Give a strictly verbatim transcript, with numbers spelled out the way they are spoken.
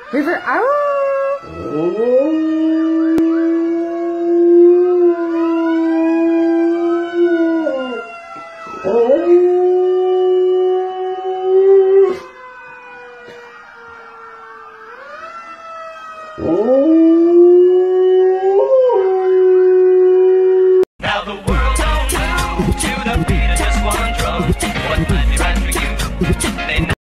River. Oh! Now the world don't move to the beat of just one drum. What might be right for you